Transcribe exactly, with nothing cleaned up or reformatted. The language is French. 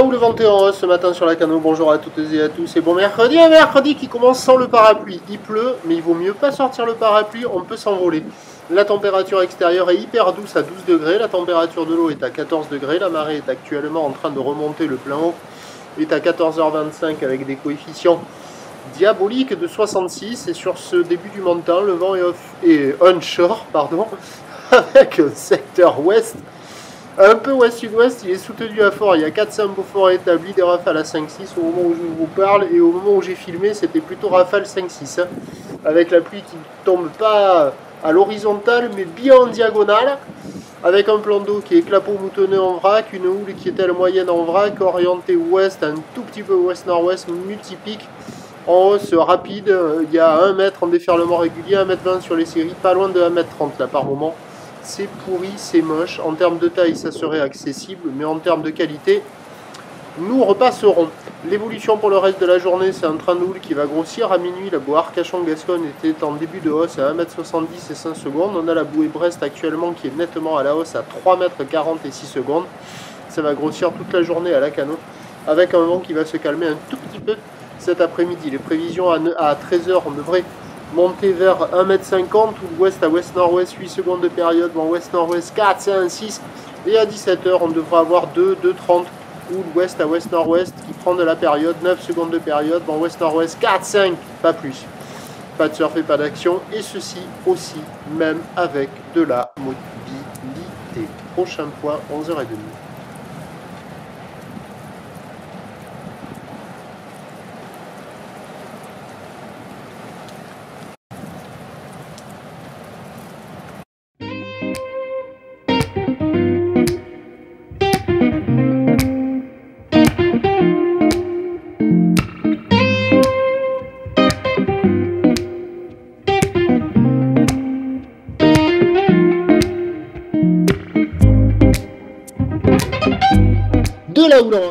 la houle vingt et un ce matin sur la Cano, bonjour à toutes et à tous et bon mercredi, un mercredi qui commence sans le parapluie. Il pleut, mais il vaut mieux pas sortir le parapluie, on peut s'envoler. La température extérieure est hyper douce à douze degrés, la température de l'eau est à quatorze degrés, la marée est actuellement en train de remonter, le plein haut est à quatorze heures vingt-cinq avec des coefficients diaboliques de soixante-six et sur ce début du montant, le vent est, off est onshore, pardon, avec un secteur ouest. Un peu ouest-sud-ouest, il est soutenu à fort, il y a quatre symbophores établis, des rafales à cinq six au moment où je vous parle, et au moment où j'ai filmé, c'était plutôt rafale cinq six, hein, avec la pluie qui ne tombe pas à l'horizontale, mais bien en diagonale, avec un plan d'eau qui est clapot moutonneux en vrac, une houle qui est elle moyenne en vrac, orientée ouest, un tout petit peu ouest-nord-ouest, multipique, en hausse rapide, il y a un mètre en déferlement régulier, un mètre vingt sur les séries, pas loin de un mètre trente là par moment. C'est pourri, c'est moche. En termes de taille, ça serait accessible, mais en termes de qualité, nous repasserons. L'évolution pour le reste de la journée, c'est un train de houle qui va grossir. À minuit, la bouée Arcachon-Gascogne était en début de hausse à un mètre soixante-dix et cinq secondes. On a la bouée Brest actuellement qui est nettement à la hausse à trois mètres quarante et six secondes. Ça va grossir toute la journée à la Cano, avec un vent qui va se calmer un tout petit peu cet après-midi. Les prévisions à treize heures, on devrait monter vers un mètre cinquante, ou ouest à ouest-nord-ouest, huit secondes de période, vent ouest-nord-ouest quatre, cinq, six, et à dix-sept heures, on devra avoir deux, deux trente, ou ouest à ouest-nord-ouest qui prend de la période, neuf secondes de période, vent ouest-nord-ouest quatre, cinq, pas plus. Pas de surf et pas d'action, et ceci aussi, même avec de la mobilité. Prochain point, onze heures trente. De la houle